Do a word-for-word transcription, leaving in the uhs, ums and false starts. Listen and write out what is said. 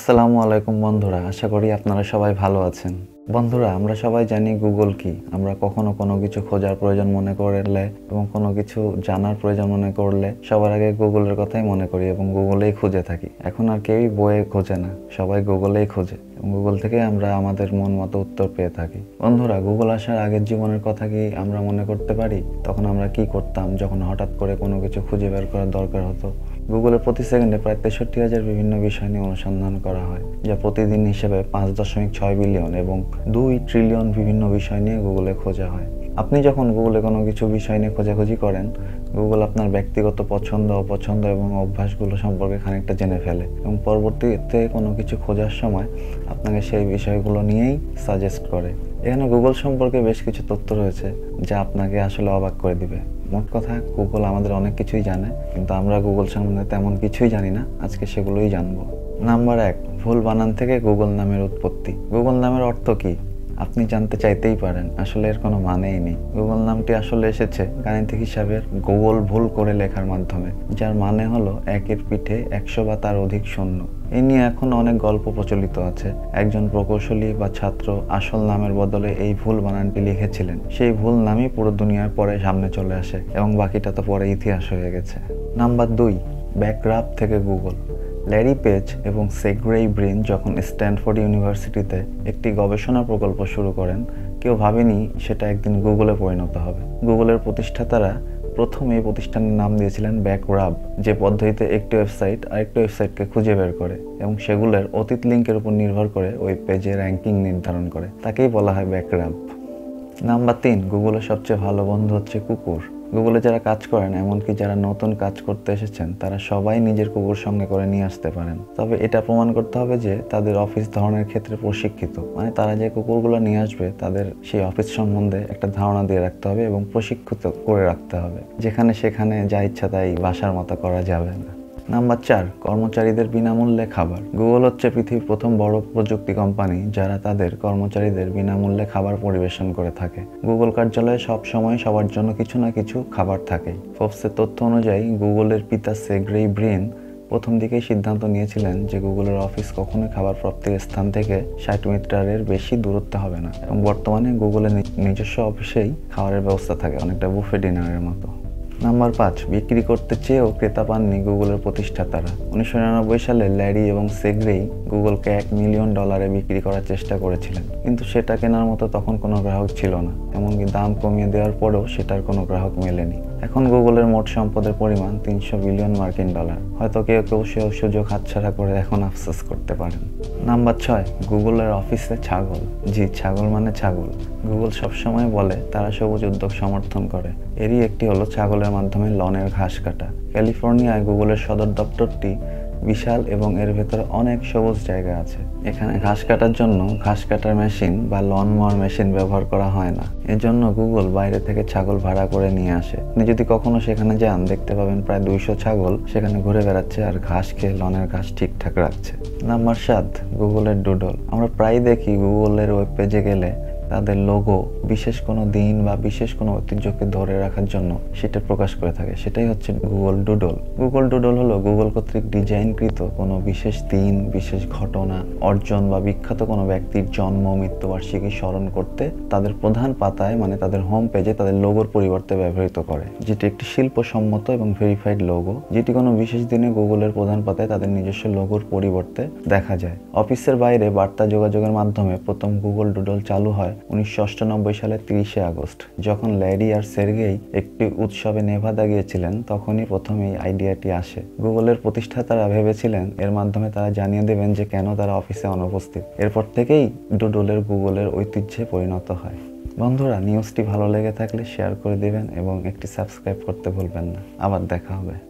আসসালামু আলাইকুম বন্ধুরা, আশা করি আপনারা সবাই ভালো আছেন। বন্ধুরা, আমরা সবাই জানি গুগল কি। আমরা কখনো কোনো কিছু খোঁজার প্রয়োজন মনে করলে এবং কোনো কিছু জানার প্রয়োজন মনে করলে সবার আগে গুগলের কথাই মনে করি এবং গুগলেই খুঁজে থাকি। এখন আর কেউই বইয়ে খোঁজে না, সবাই গুগলেই খোঁজে এবং গুগল থেকে আমরা আমাদের মন মতো উত্তর পেয়ে থাকি। বন্ধুরা, গুগল আসার আগের জীবনের কথা কি আমরা মনে করতে পারি? তখন আমরা কি করতাম যখন হঠাৎ করে কোনো কিছু খুঁজে বের করার দরকার হতো? গুগলে প্রতি সেকেন্ডে প্রায় তেষট্টি হাজার বিভিন্ন বিষয় নিয়ে অনুসন্ধান করা হয়, যা প্রতিদিন হিসেবে পাঁচ দশমিক ছয় বিলিয়ন এবং দুই ট্রিলিয়ন বিভিন্ন বিষয় নিয়ে গুগলে খোঁজা হয়। আপনি যখন গুগলে কোনো কিছু বিষয় নিয়ে খোঁজাখুঁজি করেন, গুগল আপনার ব্যক্তিগত পছন্দ অপছন্দ এবং অভ্যাসগুলো সম্পর্কে খানিকটা জেনে ফেলে এবং পরবর্তীতে কোনো কিছু খোঁজার সময় আপনাকে সেই বিষয়গুলো নিয়েই সাজেস্ট করে। এখানে গুগল সম্পর্কে বেশ কিছু তথ্য রয়েছে যা আপনাকে আসলে অবাক করে দিবে। মোট কথা, গুগল আমাদের অনেক কিছুই জানে, কিন্তু আমরা গুগল সম্বন্ধে তেমন কিছুই জানি না। আজকে সেগুলোই জানবো। নাম্বার এক, ভুল বানান থেকে গুগল নামের উৎপত্তি। গুগল নামের অর্থ কি আপনি জানতে চাইতেই পারেন। আসলে এর কোনো মানেই নেই। গুগল নামটি আসলে এসেছে গাণিতিক হিসাবের গুগল ভুল করে লেখার মাধ্যমে, যার মানে হলো একের পিঠে একশো বা তার অধিক শূন্য। এ নিয়ে এখন অনেক গল্প প্রচলিত আছে। একজন প্রকৌশলী বা ছাত্র আসল নামের বদলে এই ভুল বানানটি লিখেছিলেন। সেই ভুল নামই পুরো দুনিয়ার পরে সামনে চলে আসে এবং বাকিটা তো পরে ইতিহাস হয়ে গেছে। নাম্বার দুই, ব্যাকগ্রাফ থেকে গুগল। ল্যারি পেজ এবং সেগ্রেই ব্রিন যখন স্ট্যানফোর্ড ইউনিভার্সিটিতে একটি গবেষণা প্রকল্প শুরু করেন, কেউ ভাবেনি সেটা একদিন গুগলে পরিণত হবে। গুগলের প্রতিষ্ঠাতারা প্রথম এই প্রতিষ্ঠানের নাম দিয়েছিলেন ব্যাকরাব, যে পদ্ধতিতে একটি ওয়েবসাইট আরেকটি ওয়েবসাইটকে খুঁজে বের করে এবং সেগুলোর অতীত লিঙ্কের উপর নির্ভর করে ওই পেজের র্যাঙ্কিং নির্ধারণ করে। তাকেই বলা হয় ব্যাকরাব। নাম্বার তিন, গুগলের সবচেয়ে ভালো বন্ধু হচ্ছে কুকুর। গুগলে যারা কাজ করেন, এমনকি যারা নতুন কাজ করতে এসেছেন, তারা সবাই নিজের কুকুর সঙ্গে করে নিয়ে আসতে পারেন। তবে এটা প্রমাণ করতে হবে যে তাদের অফিস ধরনের ক্ষেত্রে প্রশিক্ষিত, মানে তারা যে কুকুরগুলো নিয়ে আসবে তাদের সেই অফিস সম্বন্ধে একটা ধারণা দিয়ে রাখতে হবে এবং প্রশিক্ষিত করে রাখতে হবে। যেখানে সেখানে যা ইচ্ছা তাই বাসার মতো করা যাবে না। নাম্বার চার, কর্মচারীদের বিনামূল্যে খাবার। গুগল হচ্ছে পৃথিবীর প্রথম বড় প্রযুক্তি কোম্পানি যারা তাদের কর্মচারীদের বিনামূল্যে খাবার পরিবেশন করে থাকে। গুগল কার্যালয়ে সব সময় সবার জন্য কিছু না কিছু খাবার থাকে। ফোর্বসের তথ্য অনুযায়ী গুগলের পিতা সেগ্রেই ব্রিন প্রথম দিকেই সিদ্ধান্ত নিয়েছিলেন যে গুগলের অফিস কখনোই খাবার প্রাপ্তির স্থান থেকে ষাট মিটারের বেশি দূরত্বে হবে না এবং বর্তমানে গুগলের নিজস্ব অফিসেই খাবারের ব্যবস্থা থাকে, অনেকটা বুফে ডিনারের মতো। নাম্বার পাঁচ, বিক্রি করতে চেয়েও ক্রেতা পাননি গুগলের প্রতিষ্ঠাতারা। উনিশশো নিরানব্বই সালে ল্যারি এবং সেগ্রেই গুগলকে এক মিলিয়ন ডলারে বিক্রি করার চেষ্টা করেছিলেন, কিন্তু সেটা কেনার মতো তখন কোনো গ্রাহক ছিল না। এমনকি দাম কমিয়ে দেওয়ার পরেও সেটার কোনো গ্রাহক মেলেনি। এখন গুগলের মোট সম্পদের পরিমাণ তিনশো বিলিয়ন মার্কিন ডলার। হয়তো কেউ কেউ সে সুযোগ হাতছাড়া করে এখন আফসোস করতে পারেন। নাম্বার ছয়, গুগলের অফিসে ছাগল। জি, ছাগল মানে ছাগল। গুগল সবসময় বলে তারা সবুজ উদ্যোগ সমর্থন করে। এরই একটি হলো ছাগলের মাধ্যমে লনের ঘাস কাটা। ক্যালিফোর্নিয়ায় গুগলের সদর দপ্তরটি বিশাল এবং এর ভেতরে অনেক সবুজ জায়গা আছে। এখানে ঘাস কাটার জন্য ঘাস কাটার মেশিন বা লন মোয়ার মেশিন ব্যবহার করা হয় না। এজন্য গুগল বাইরে থেকে ছাগল ভাড়া করে নিয়ে আসে। আপনি যদি কখনো সেখানে যান, দেখতে পাবেন প্রায় দুইশো ছাগল সেখানে ঘুরে বেড়াচ্ছে আর ঘাস খেয়ে লনের ঘাস ঠিকঠাক রাখছে। নাম্বার সাত, গুগলের ডুডল। আমরা প্রায় দেখি গুগলের ওয়েব পেজে গেলে তাদের লোগো বিশেষ কোনো দিন বা বিশেষ কোনো ঐতিহ্যকে ধরে রাখার জন্য সেটা প্রকাশ করে থাকে। সেটাই হচ্ছে গুগল ডুডল। গুগল ডুডল হলো গুগল কর্তৃক ডিজাইনকৃত কোনো বিশেষ দিন, বিশেষ ঘটনা, অর্জন বা বিখ্যাত কোনো ব্যক্তির জন্ম মৃত্যুবার্ষিকী স্মরণ করতে তাদের প্রধান পাতায়, মানে তাদের হোম পেজে তাদের লোগোর পরিবর্তে ব্যবহৃত করে, যেটি একটি শিল্পসম্মত এবং ভেরিফাইড লোগো, যেটি কোনো বিশেষ দিনে গুগলের প্রধান পাতায় তাদের নিজস্ব লোগোর পরিবর্তে দেখা যায়। অফিসের বাইরে বার্তা যোগাযোগের মাধ্যমে প্রথম গুগল ডুডল চালু হয় উনিশশো অষ্টানব্বই সালের তিরিশে আগস্ট। যখন ল্যারি আর সের্গেই একটি উৎসবে নেভাদা গিয়েছিলেন, তখনই প্রথম এই আইডিয়াটি আসে। গুগলের প্রতিষ্ঠাতারা ভেবেছিলেন এর মাধ্যমে তারা জানিয়ে দেবেন যে কেন তারা অফিসে অনুপস্থিত। এরপর থেকেই ডুডলের গুগলের ঐতিহ্যে পরিণত হয়। বন্ধুরা, নিউজটি ভালো লেগে থাকলে শেয়ার করে দেবেন এবং একটি সাবস্ক্রাইব করতে ভুলবেন না। আবার দেখা হবে।